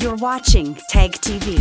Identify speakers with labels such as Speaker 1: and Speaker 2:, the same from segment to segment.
Speaker 1: You're watching TAG TV.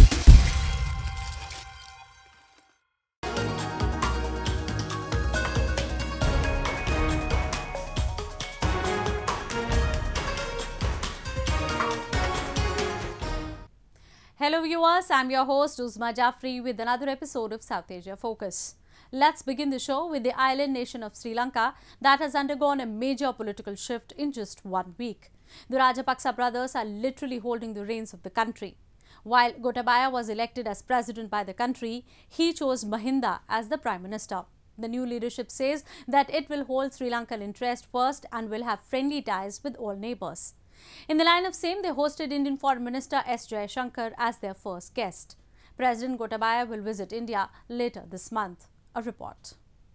Speaker 2: Hello viewers, I'm your host Uzma Jafri with another episode of South Asia Focus. Let's begin the show with the island nation of Sri Lanka that has undergone a major political shift in just 1 week. The Rajapaksa brothers are literally holding the reins of the country. While Gotabaya was elected as president by the country, he chose Mahinda as the prime minister. The new leadership says that it will hold Sri Lankan interest first and will have friendly ties with all neighbours. In the line of same, they hosted Indian Foreign Minister S. Jaishankar as their first guest. President Gotabaya will visit India later this month. A report.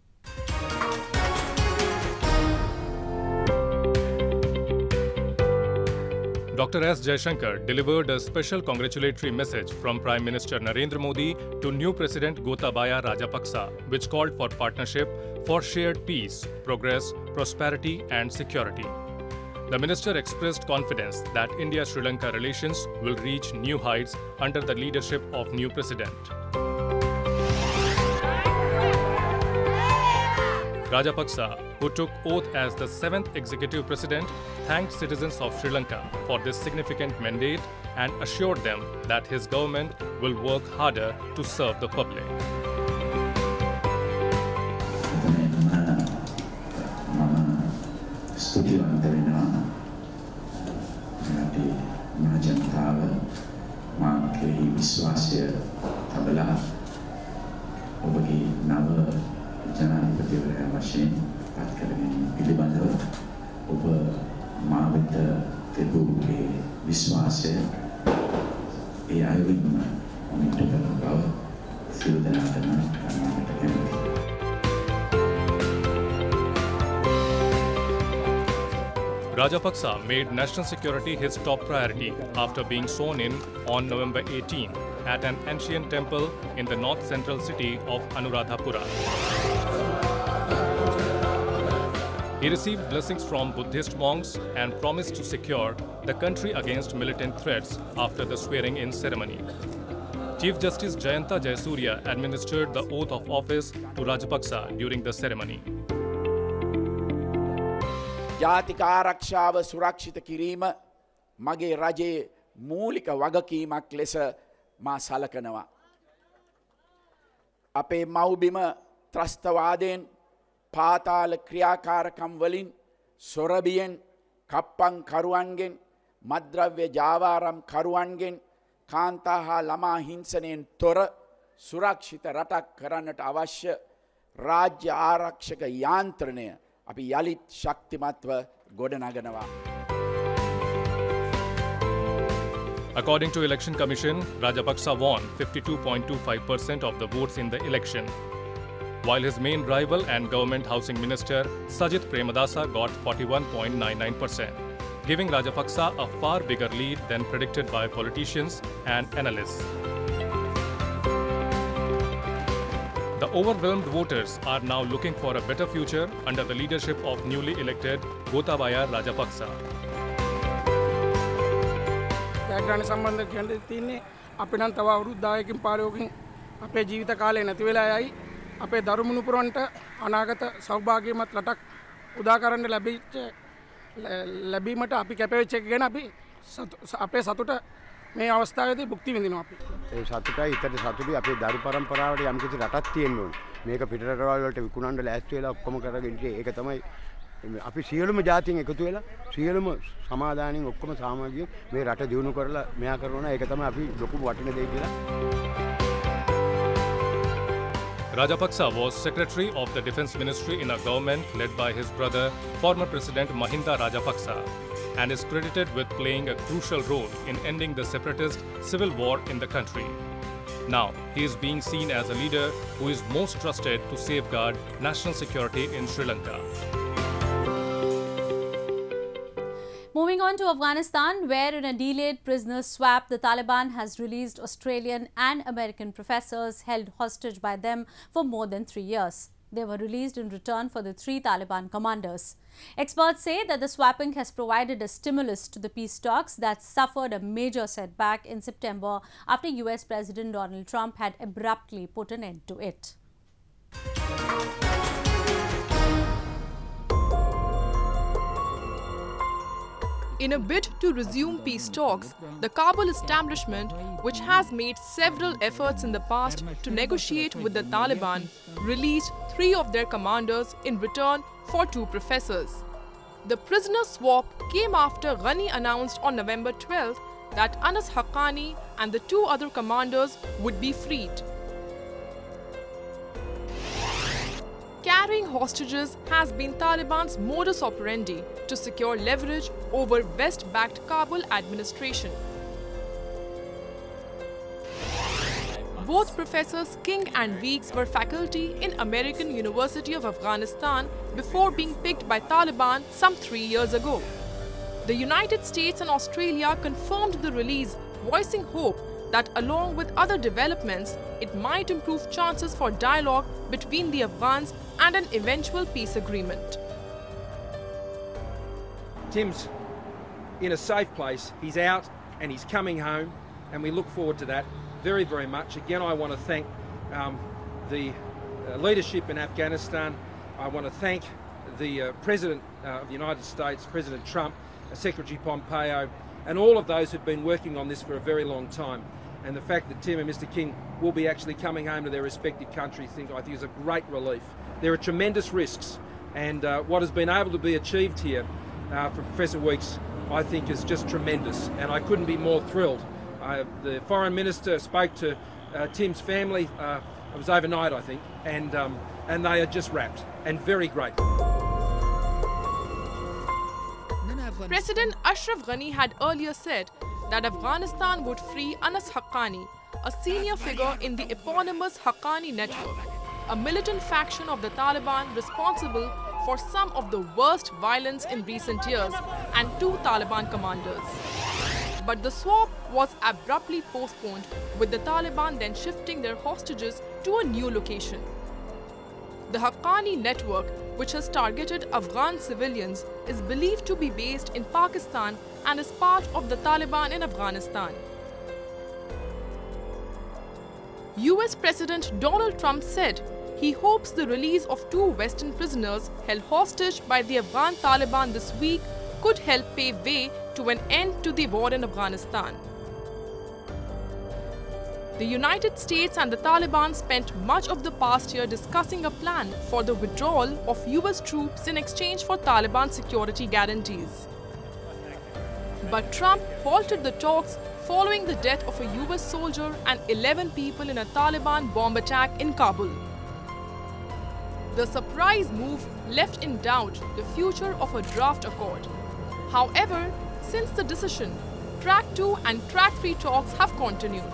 Speaker 3: Dr. S. Jaishankar delivered a special congratulatory message from Prime Minister Narendra Modi to new President Gotabaya Rajapaksa, which called for partnership for shared peace, progress, prosperity and security. The minister expressed confidence that India-Sri Lanka relations will reach new heights under the leadership of new president. Rajapaksa, who took oath as the 7th executive president, thanked citizens of Sri Lanka for this significant mandate and assured them that his government will work harder to serve the public.
Speaker 4: ජනාධිපතිවරයා වශයෙන් පත් කරගෙන පිළිබඳව ඔබ මා වෙත තිබූ ඒ විශ්වාසය ඒ අයුරින්ම මිට කරන බව සියලු දෙනාටම මට කැමතියි.
Speaker 3: Rajapaksa made national security his top priority after being sworn in on November 18 at an ancient temple in the north-central city of Anuradhapura. He received blessings from Buddhist monks and promised to secure the country against militant threats after the swearing-in ceremony. Chief Justice Jayanta Jayasuriya administered the oath of office to Rajapaksa during the ceremony.
Speaker 5: ජාතික ආරක්ෂාව සුරක්ෂිත කිරීම මගේ රජයේ මූලික වගකීමක් ලෙස මා සලකනවා. අපේ මව්බිම ත්‍රස්තවාදයෙන් පාතාල ක්‍රියාකාරකම් වලින් සොරබියෙන් කප්පන් කරුවන්ගෙන් මද්ද්‍රව්‍ය ජාවාරම් කරුවන්ගෙන් කාන්තා හා ළමා හිංසනයෙන් තොර සුරක්ෂිත රටක් කරන්නට අවශ්‍ය රාජ්‍ය ආරක්ෂක යාන්ත්‍රණය අපි යලිත් ශක්තිමත්ව ගොඩනගනවා.
Speaker 3: According to Election Commission, Rajapaksa won 52.25% of the votes in the election, while his main rival and government housing minister Sajith Premadasa got 41.99%, giving Rajapaksa a far bigger lead than predicted by politicians and analysts. The overwhelmed voters are now looking for a better future under the leadership of newly elected Gotabaya Rajapaksa.
Speaker 6: ජයග්‍රහණ සම්බන්ධ කියන්න තියෙන්නේ අපි නම් තව අවුරුදු 10කින් පාරයකින් අපේ ජීවිත කාලය නැති වෙලා යයි අපේ දරුමුණුපුරන්ට අනාගත සෞභාග්‍යමත් රටක් උදා කරන්න ලැබීමට අපි කැපවෙච්ච එක ගැන අපි අපේ සතුට මේ අවස්ථාවේදී භුක්ති විඳිනවා අපි.
Speaker 7: ඒ සතුටයි ඊටට සතුටුයි අපේ දරු පරම්පරාවට යම්කිසි රටක් තියෙන්න ඕනේ. මේක පිටරටවල් වලට විකුණන්න ලෑස්ති වෙලා ඔක්කොම කරගෙන ඉන්නේ ඒක තමයි අපි සියලුම ජාතීන් එකතු වෙලා සියලුම සමාදානින් ඔක්කොම සාමගියෙන් මේ රට දියුණු කරලා මෙයා කරනවා ඒක තමයි අපි ලොකු වටින දෙයක් කියලා.
Speaker 3: Rajapaksa was Secretary of the Defence Ministry in a government led by his brother, former President Mahinda Rajapaksa, and is credited with playing a crucial role in ending the separatist civil war in the country. Now, he is being seen as a leader who is most trusted to safeguard national security in Sri Lanka.
Speaker 2: Moving on to Afghanistan, where in a delayed prisoner swap, the Taliban has released Australian and American professors held hostage by them for more than 3 years. They were released in return for the 3 Taliban commanders. Experts say that the swapping has provided a stimulus to the peace talks that suffered a major setback in September after US President Donald Trump had abruptly put an end to it.
Speaker 8: In a bid to resume peace talks, the Kabul establishment, which has made several efforts in the past to negotiate with the Taliban, released 3 of their commanders in return for 2 professors. The prisoner swap came after Ghani announced on November 12th that Anas Haqqani and the 2 other commanders would be freed. Carrying hostages has been Taliban's modus operandi to secure leverage over West-backed Kabul administration. Both Professors King and Weeks were faculty in American University of Afghanistan before being picked by Taliban some 3 years ago. The United States and Australia confirmed the release, voicing hope that along with other developments, it might improve chances for dialogue between the Afghans and an eventual peace agreement.
Speaker 9: Tim's in a safe place, he's out and he's coming home, and we look forward to that very, very much. Again, I want to thank the leadership in Afghanistan. I want to thank the President of the United States, President Trump, Secretary Pompeo, and all of those who've been working on this for a very long time. And the fact that Tim and Mr. King will be actually coming home to their respective countries, I think is a great relief. There are tremendous risks, and what has been able to be achieved here for Professor Weeks, I think, is just tremendous, and I couldn't be more thrilled. The Foreign Minister spoke to Tim's family, it was overnight, I think, and they are just rapt and very grateful.
Speaker 8: President Ashraf Ghani had earlier said that Afghanistan would free Anas Haqqani, a senior figure in the eponymous Haqqani network, a militant faction of the Taliban responsible for some of the worst violence in recent years, and 2 Taliban commanders. But the swap was abruptly postponed, with the Taliban then shifting their hostages to a new location. The Haqqani network, which has targeted Afghan civilians, is believed to be based in Pakistan and is part of the Taliban in Afghanistan. US President Donald Trump said he hopes the release of 2 Western prisoners held hostage by the Afghan Taliban this week could help pave way to an end to the war in Afghanistan. The United States and the Taliban spent much of the past year discussing a plan for the withdrawal of US troops in exchange for Taliban security guarantees. But Trump halted the talks following the death of a US soldier and 11 people in a Taliban bomb attack in Kabul. The surprise move left in doubt the future of a draft accord. However, since the decision, Track 2 and Track 3 talks have continued.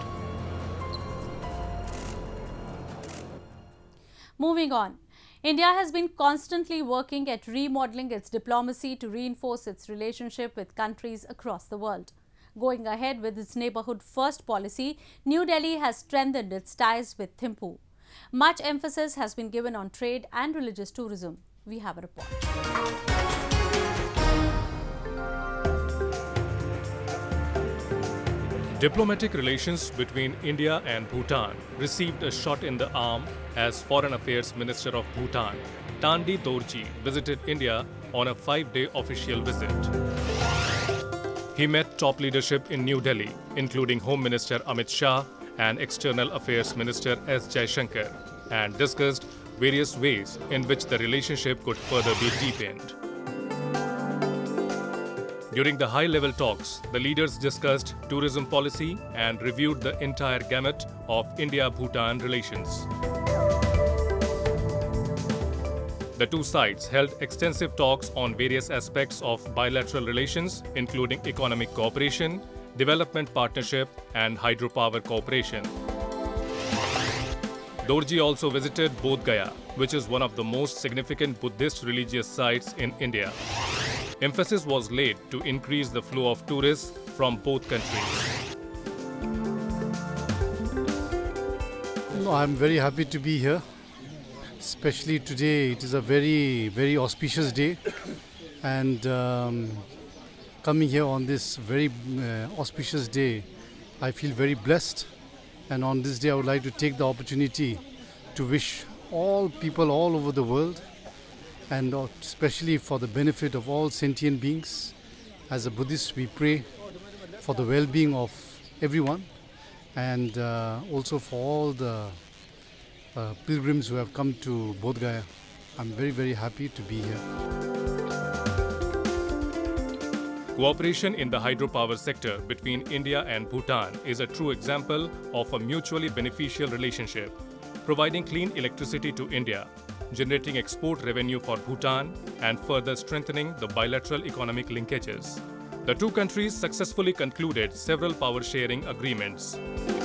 Speaker 2: Moving on, India has been constantly working at remodeling its diplomacy to reinforce its relationship with countries across the world. Going ahead with its neighbourhood first policy, New Delhi has strengthened its ties with Thimphu. Much emphasis has been given on trade and religious tourism. We have a report.
Speaker 3: Diplomatic relations between India and Bhutan received a shot in the arm as Foreign Affairs Minister of Bhutan, Tandi Dorji, visited India on a 5-day official visit. He met top leadership in New Delhi, including Home Minister Amit Shah and External Affairs Minister S. Jaishankar, and discussed various ways in which the relationship could further be deepened. During the high-level talks, the leaders discussed tourism policy and reviewed the entire gamut of India-Bhutan relations. The 2 sides held extensive talks on various aspects of bilateral relations, including economic cooperation, development partnership, and hydropower cooperation. Dorji also visited Bodh Gaya, which is one of the most significant Buddhist religious sites in India. Emphasis was laid to increase the flow of tourists from both countries.
Speaker 10: No, I'm very happy to be here. especially today. It is a very, very auspicious day, and coming here on this very auspicious day, I feel very blessed. And on this day, I would like to take the opportunity to wish all people all over the world, and especially for the benefit of all sentient beings. As a Buddhist, we pray for the well-being of everyone, and also for all the pilgrims who have come to Bodh Gaya. I'm very, very happy to be here.
Speaker 3: Cooperation in the hydropower sector between India and Bhutan is a true example of a mutually beneficial relationship, providing clean electricity to India, generating export revenue for Bhutan, and further strengthening the bilateral economic linkages. The two countries successfully concluded several power-sharing agreements.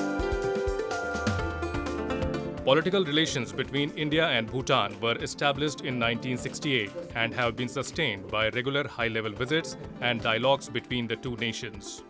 Speaker 3: Political relations between India and Bhutan were established in 1968 and have been sustained by regular high-level visits and dialogues between the two nations.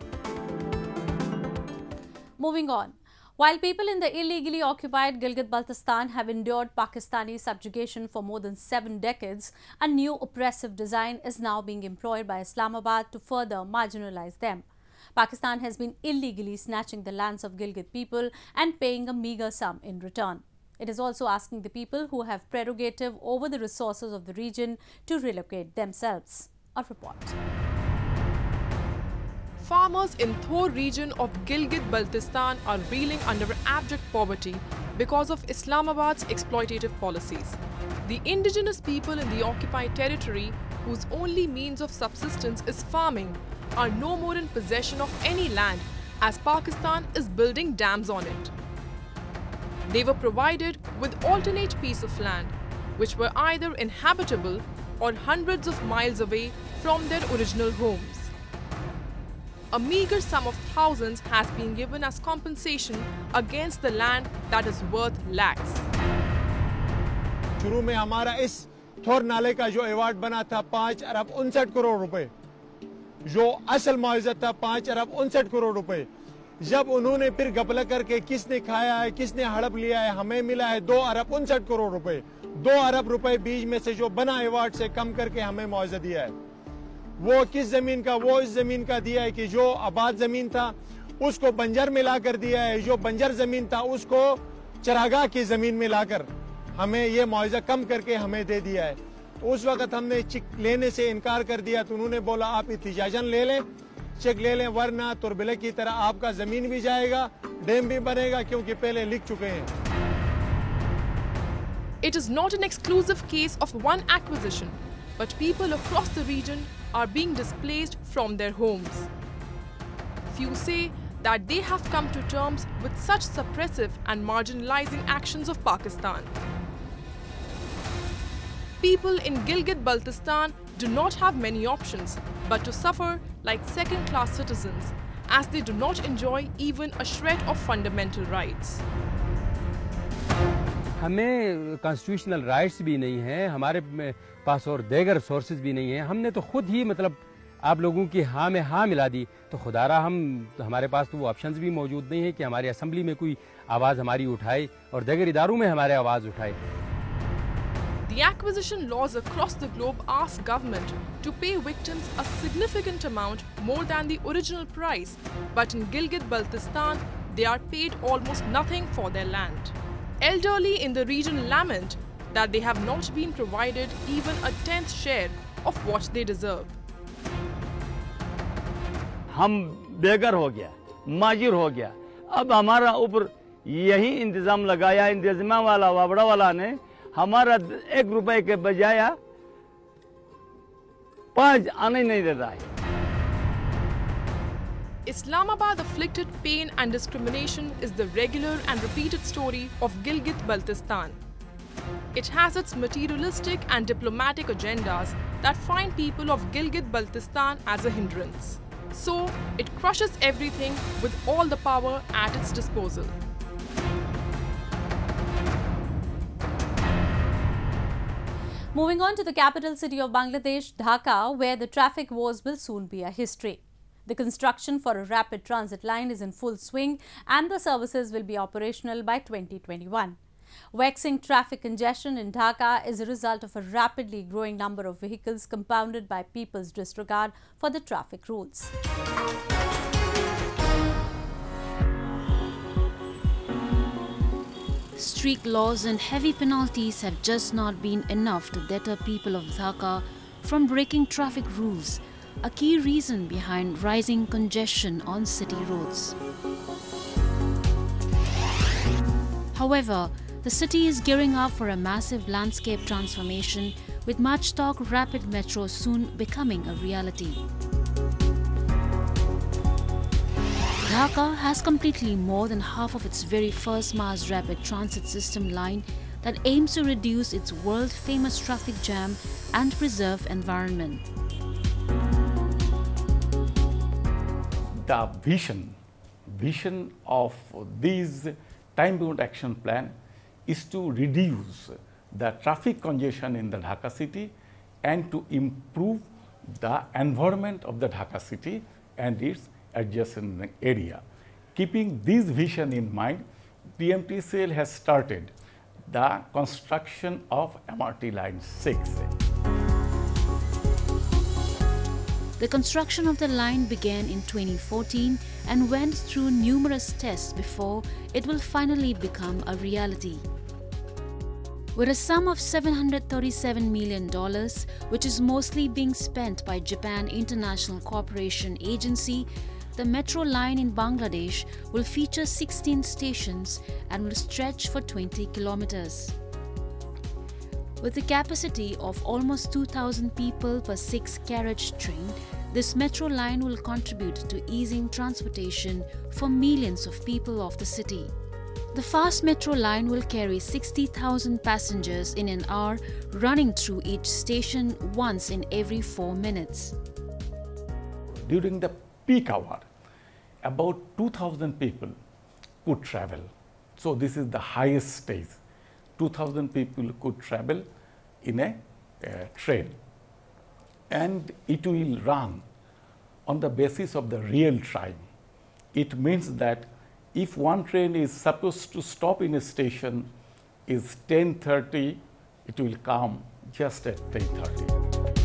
Speaker 2: Moving on. While people in the illegally occupied Gilgit-Baltistan have endured Pakistani subjugation for more than 7 decades, a new oppressive design is now being employed by Islamabad to further marginalize them. Pakistan has been illegally snatching the lands of Gilgit people and paying a meager sum in return. It is also asking the people who have prerogative over the resources of the region to relocate themselves. A report.
Speaker 8: Farmers in Thor region of Gilgit-Baltistan are reeling under abject poverty because of Islamabad's exploitative policies. The indigenous people in the occupied territory, whose only means of subsistence is farming, are no more in possession of any land as Pakistan is building dams on it. They were provided with alternate pieces of land, which were either inhabitable or hundreds of miles away from their original homes. A meager sum of thousands has been given as compensation against the land that is worth lakhs.
Speaker 11: शुरू में हमारा इस थोर नाले का जो award बना था 5 अरब 59 करोड़ रुपए, जो असल मुआवजा था 5 अरब 59 करोड़ रुपए। जब उन्होंने फिर गपला करके किसने खाया है, किसने हड़प लिया है, हमें मिला है 2 अरब 59 करोड़ रुपए। 2 अरब रुपए बीच में से जो बना अवार्ड से कम करके हमें मुआवजा दिया है। वो किस जमीन का, वो इस जमीन का दिया है कि जो आबाद जमीन था उसको बंजर में लाकर दिया है, जो बंजर जमीन था उसको चरागाह की जमीन में लाकर हमें ये मुआवजा कम करके हमें दे दिया है। उस वक्त हमने चेक लेने से इनकार कर दिया तो उन्होंने बोला आप इत्तिजाजन ले लें, चेक ले लें, वरना तुरबिले की तरह आपका जमीन भी जाएगा, डैम भी बनेगा, क्योंकि पहले लिख चुके हैं।
Speaker 8: It is not an exclusive case of one acquisition, but people across the region are being displaced from their homes. Few say that they have come to terms with such suppressive and marginalizing actions of Pakistan. People in Gilgit-Baltistan do not have many options but to suffer like second-class citizens, as they do not enjoy even a shred of fundamental rights.
Speaker 12: हमें constitutional rights भी नहीं है, हमारे पास और देगर sources भी नहीं है। हमने तो खुद ही मतलब आप लोगों की हाँ में हाँ मिला दी, तो खुदारा हमारे पास तो वो ऑप्शंस भी मौजूद नहीं है कि हमारी असेंबली में कोई आवाज़ हमारी उठाए और देगर इदारों में हमारे आवाज़ उठाए।
Speaker 8: The acquisition laws across the globe ask government to pay victims a significant amount more than the original price, but in Gilgit-Baltistan, they are paid almost nothing for their land. Elderly in the region lament that they have not been provided even a 10th share of what they deserve.
Speaker 13: हम बेघर हो गया, माजिर हो गया, अब हमारा ऊपर यही इंतजाम लगाया, इंतजाम वाला वाबड़ा वाला ने हमारा 1 रुपए के बजाय 5 आने नहीं दे रहा है।
Speaker 8: Islamabad afflicted pain and discrimination is the regular and repeated story of Gilgit-Baltistan. It has its materialistic and diplomatic agendas that find people of Gilgit-Baltistan as a hindrance. So, it crushes everything with all the power at its disposal.
Speaker 2: Moving on to the capital city of Bangladesh, Dhaka, where the traffic woes will soon be a history. The construction for a rapid transit line is in full swing and the services will be operational by 2021. Vexing traffic congestion in Dhaka is a result of a rapidly growing number of vehicles compounded by people's disregard for the traffic rules. Strict laws and heavy penalties have just not been enough to deter people of Dhaka from breaking traffic rules, a key reason behind rising congestion on city roads. However, the city is gearing up for a massive landscape transformation, with much talk of rapid metro soon becoming a reality. Dhaka has completely more than half of its very first mass rapid transit system line that aims to reduce its world-famous traffic jam and preserve environment.
Speaker 14: The vision of this time-bound action plan is to reduce the traffic congestion in the Dhaka city and to improve the environment of the Dhaka city and its adjacent area. Keeping this vision in mind, DMTCL has started the construction of MRT Line 6.
Speaker 2: The construction of the line began in 2014 and went through numerous tests before it will finally become a reality. With a sum of $737 million, which is mostly being spent by Japan International Cooperation Agency, the metro line in Bangladesh will feature 16 stations and will stretch for 20 kilometers. With a capacity of almost 2,000 people per 6-carriage train, this metro line will contribute to easing transportation for millions of people of the city. The fast metro line will carry 60,000 passengers in an hour, running through each station once in every 4 minutes.
Speaker 14: During the peak hour, about 2,000 people could travel. So this is the highest stage. 2,000 people could travel in a train. And it will run on the basis of the real time. It means that if one train is supposed to stop in a station is 10:30, it will come just at 10:30.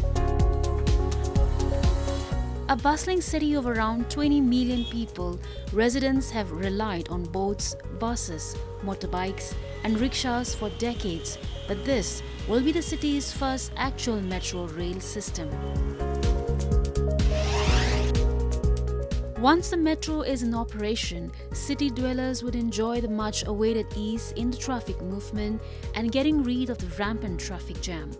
Speaker 2: A bustling city of around 20 million people, residents have relied on boats, buses, motorbikes and rickshaws for decades, but this will be the city's first actual metro rail system. Once the metro is in operation, city dwellers would enjoy the much-awaited ease in the traffic movement and getting rid of the rampant traffic jam.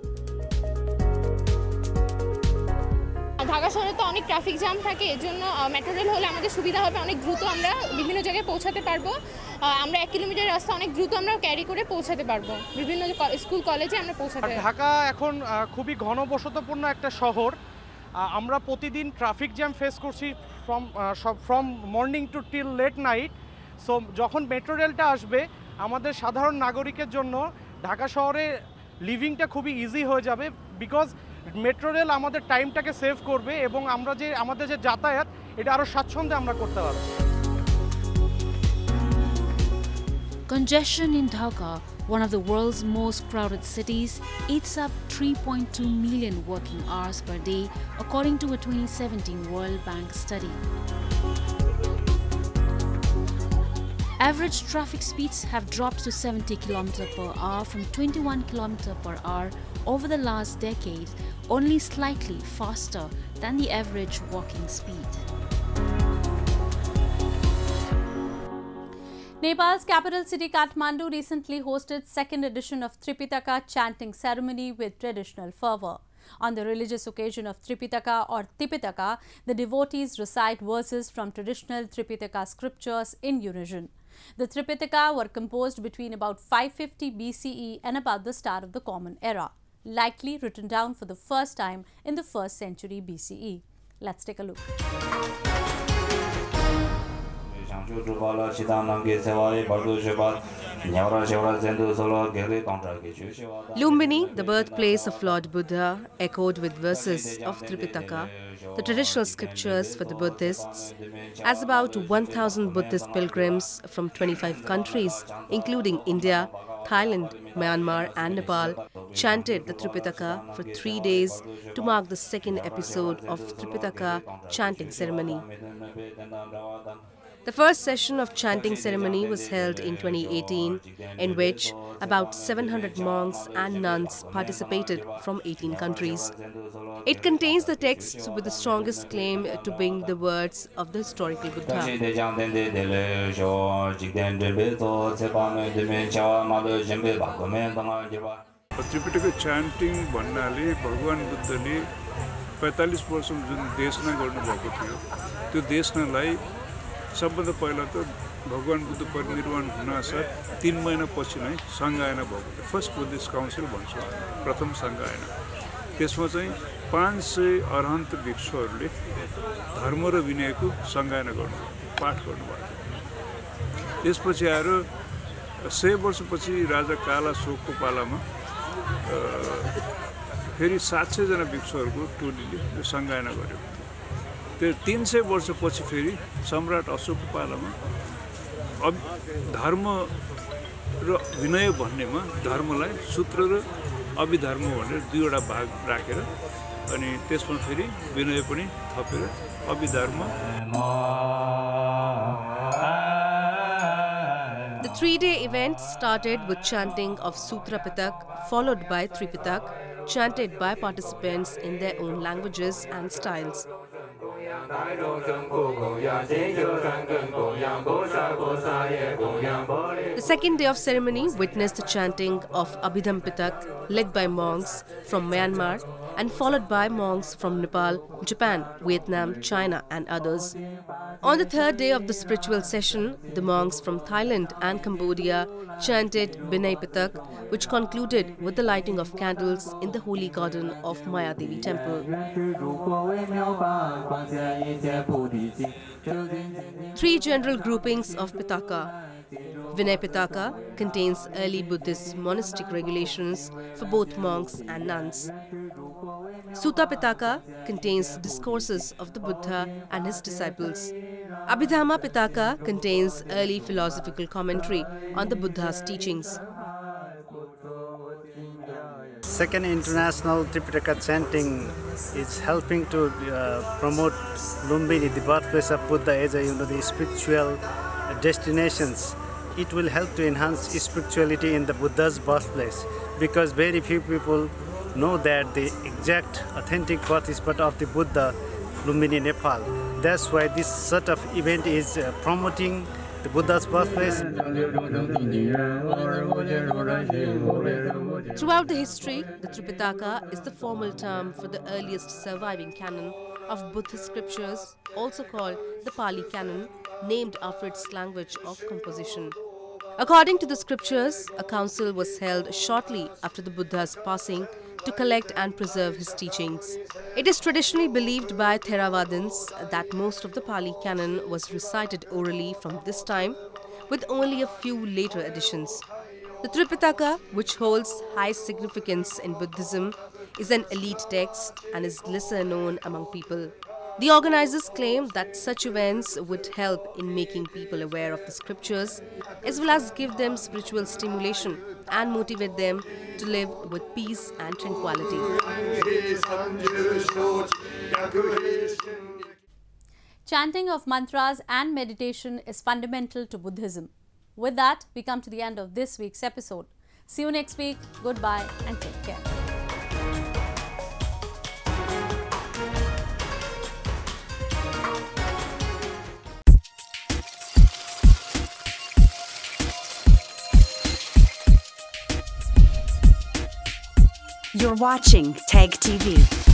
Speaker 15: Dhaka শহরে তো অনেক traffic jam থাকে, এজন্য metro rail হলে আমাদের সুবিধা হবে, অনেক দ্রুত আমরা বিভিন্ন জায়গায় পৌঁছাতে পারবো। আমরা 1 কিলোমিটার রাস্তা অনেক দ্রুত আমরা ক্যারি করে পৌঁছাতে পারবো, বিভিন্ন স্কুল কলেজে আমরা পৌঁছাতে পারবো।
Speaker 6: ঢাকা এখন খুবই ঘনবসতিপূর্ণ একটা শহর। আমরা প্রতিদিন ট্রাফিক জ্যাম ফেস করছি from morning to till late night. So যখন মেট্রো রেলটা আসবে আমাদের সাধারণ নাগরিকের জন্য ঢাকা শহরে লিভিংটা খুবই ইজি হয়ে যাবে, বিকজ মেট্রো রেল আমাদের টাইমটাকে সেভ করবে এবং আমরা যে আমাদের যে যাতায়াত এটা আরো স্বাচ্ছন্দ্যে আমরা করতে পারবো।
Speaker 2: Congestion in Dhaka, one of the world's most crowded cities, eats up 3.2 million working hours per day, according to a 2017 World Bank study. Average traffic speeds have dropped to 70 km per hour from 21 km per hour over the last decade, only slightly faster than the average walking speed. Nepal's capital city Kathmandu recently hosted second edition of Tripitaka chanting ceremony with traditional fervor. On the religious occasion of Tripitaka or Tipitaka, the devotees recite verses from traditional Tripitaka scriptures in unison. The Tripitaka were composed between about 550 BCE and about the start of the Common Era, likely written down for the first time in the 1st century BCE. Let's take a look.
Speaker 16: Lumbini, the birthplace of Lord Buddha, echoed with verses of Tripitaka, the traditional scriptures for the Buddhists, as about 1,000 Buddhist pilgrims from 25 countries, including India, Thailand, Myanmar and Nepal chanted the Tripitaka for 3 days to mark the second episode of Tripitaka chanting ceremony. The first session of chanting ceremony was held in 2018, in which about 700 monks and nuns participated from 18 countries. It contains the texts with the strongest claim to bring the words of the historical Buddha.
Speaker 17: Tripitaka chanting भन्नाले भगवान बुद्धले 45 वर्ष जुन देशना गर्नुभएको थियो त्यो देशनालाई सबभन्दा पहिला त भगवान बुद्ध परिनिर्वाण हुनासाथ 3 महिना पछि नै संगायना भएको थियो फर्स्ट बुद्धिस्ट काउन्सिल भन्छ प्रथम संगायना त्यसमा चाहिँ 500 अरहन्त भिक्षुहरूले धर्म र विनयको संगायना गर्नु पाठ गर्नुभयो त्यसपछि आएर 100 वर्षपछि राजा काला शोकको पालामा फेरि 700 जना भिक्षुहरूको टोलीले यो संगायना गर्यो त्यो 300 वर्षपछि फेरि सम्राट अशोकको पालामा धर्म र विनय भन्नेमा धर्मलाई सूत्र र अभिधर्म भनेर दुईवटा भाग राखेर अनि त्यसमा फेरि विनय पनि थपेर Abhidharma.
Speaker 16: The 3-day event started with chanting of Sutra Pitak, followed by Tripitak, chanted by participants in their own languages and styles. The second day of ceremony witnessed the chanting of Abhidham Pitak, led by monks from Myanmar and followed by monks from Nepal, Japan, Vietnam, China and others. On the third day of the spiritual session, the monks from Thailand and Cambodia chanted Binay Pitak, which concluded with the lighting of candles in the holy garden of Mayadevi temple. 3 general groupings of Pitaka. Vinay Pitaka contains early Buddhist monastic regulations for both monks and nuns. Sutta Pitaka contains discourses of the Buddha and his disciples. Abhidhamma Pitaka contains early philosophical commentary on the Buddha's teachings.
Speaker 18: Second International Tripitaka chanting is helping to promote Lumbini, the birthplace of Buddha, as the spiritual destinations. It will help to enhance spirituality in the Buddha's birthplace, because very few people know that the exact authentic birthspot of the Buddha, Lumbini, Nepal. That's why this sort of event is promoting the Buddha's birthplace.
Speaker 16: Throughout the history, the Tripitaka is the formal term for the earliest surviving canon of Buddhist scriptures, also called the Pali Canon, named after its language of composition. According to the scriptures, a council was held shortly after the Buddha's passing to collect and preserve his teachings. It is traditionally believed by Theravadins that most of the Pali Canon was recited orally from this time, with only a few later additions. The Tripitaka, which holds high significance in Buddhism, is an elite text and is lesser known among people. The organizers claim that such events would help in making people aware of the scriptures, as well as give them spiritual stimulation and motivate them to live with peace and tranquility.
Speaker 2: Chanting of mantras and meditation is fundamental to Buddhism. With that, we come to the end of this week's episode. See you next week. Goodbye and take care.
Speaker 1: You're watching TAG TV.